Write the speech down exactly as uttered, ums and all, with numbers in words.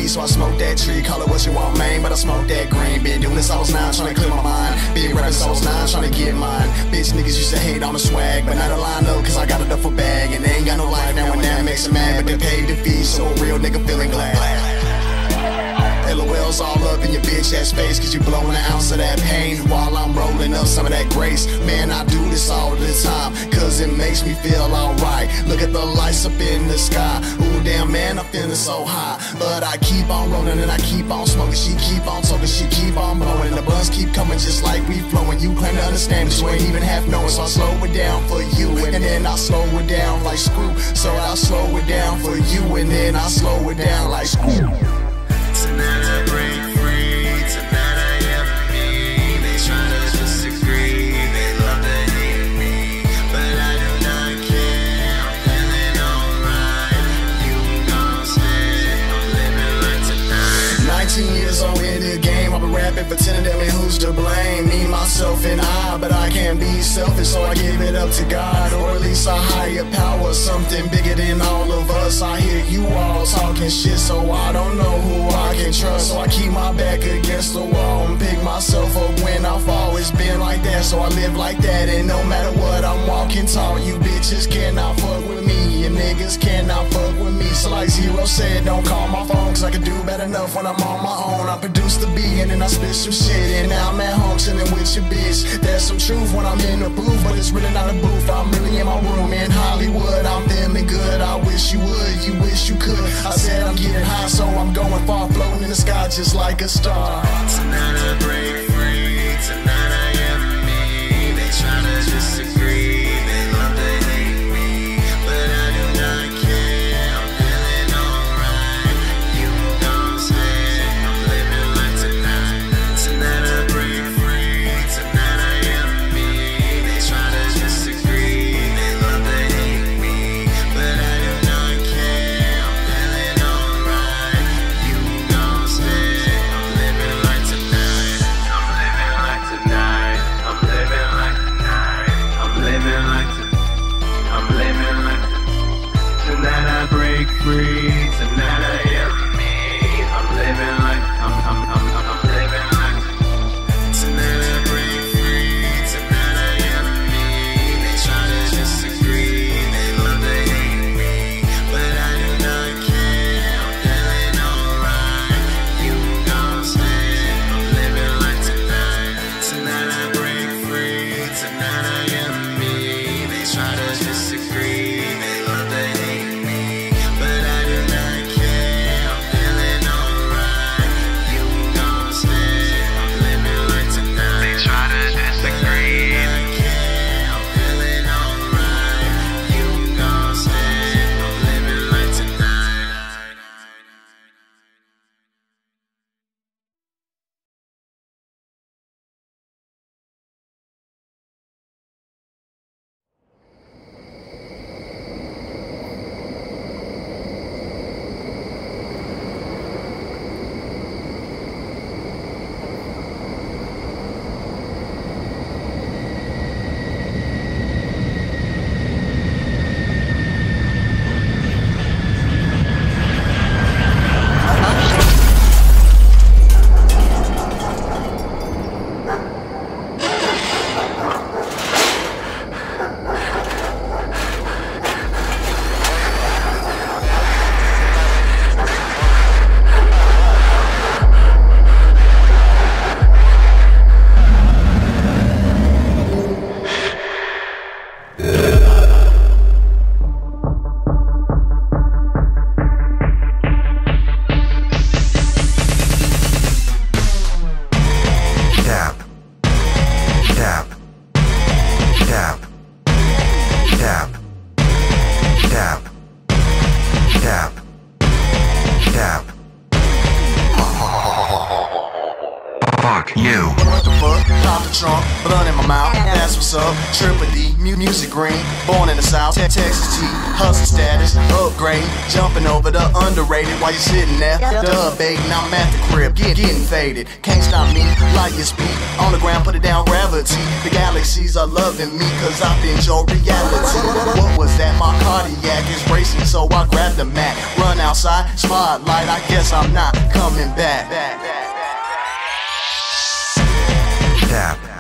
so I smoke that tree. Call it what you want, man, but I smoke that green. Been doing this I was nine, trying to clear my mind. Big rapping so I was nine, trying to get mine. Bitch niggas used to hate on the swag, but now they line up cause I got a duffel bag. And they ain't got no life now when that makes them mad, but they paid the fee, so a real nigga feeling glad. LOL's all up in your bitch ass face, cause you blowing an ounce of that pain while I'm rolling up some of that grace. Man, I do this all the time, cause it makes me feel alright. Look at the lights up in the sky. Ooh, damn, man, I'm feeling so high. But I keep on rolling and I keep on smoking. She keep on talking, she keep on blowing. The blunts keep coming just like we flowing. You claim to understand, but you ain't even half knowing. So I slow it down for you, and then I slow it down like screw. So I slow it down for you, and then I slow it down like screw. Tonight I break free, tonight I am me. They try to disagree, they love to hate me, but I do not care, I'm feeling alright. You gon' say I'm living like tonight. Nineteen years old in the game, I've been rapping, pretending that me who's to blame. Me, myself, and I, but I can't be selfish, so I give it up to God, or at least a higher power, something bigger than all of us. I hear you all talking shit, so I don't know who I can trust. So I keep my back against the wall and pick myself up when I've always been like that. So I live like that, and no matter what, I'm walking tall. You bitches cannot fuck with me, and niggas cannot fuck with me. So like Zero said, don't call my phone, cause I can do better enough when I'm on my own. I produce the beat and then I spit some shit, and now I'm at home chilling with your bitch. There's some truth when I'm in the booth, but it's really not a booth. I'm really in my room in Hollywood. I'm feeling good, I wish you would, you wish you could. I said I'm getting high, so I'm going far, floating in the sky just like a star. Tonight I break free, tonight I am me. They try to disagree, they love to hate me, but I do not care, I'm feeling alright. You gon' say I'm living like tonight. Tonight I break free, tonight I am me. They try to disagree, they love to hate me, but I do not care, I'm feeling alright. You gon' say I'm living like tonight. I'm living like tonight. I'm living like tonight. I'm living like tonight. I'm living like tonight. Tonight I break free. Tonight I am me. I'm living like I'm I'm I'm I'm living like tonight. Tonight I break free. Tonight I am me. They try to disagree. They love to hate me, but I do not care. I'm feeling alright. You gon' say I'm living like tonight. Tonight I break free. Tonight I am me. They try to disagree. They love to hate me, but I do not care. I'm feeling alright. You gon' say I'm living like tonight. They try to disagree. I do not care. I'm feeling alright. You gon' say I'm living like tonight. what's up? Triple D, mu- music green, born in the South, te- Texas T, hustle status, upgrade, jumping over the underrated while you sitting there, dub baiting. I'm at the crib, get, getting faded. Can't stop me, light your speed. On the ground, put it down, gravity. The galaxies are loving me, cause I enjoy reality. What was that? My cardiac is racing, so I grab the mat. Run outside, spotlight, I guess I'm not coming back. Tap.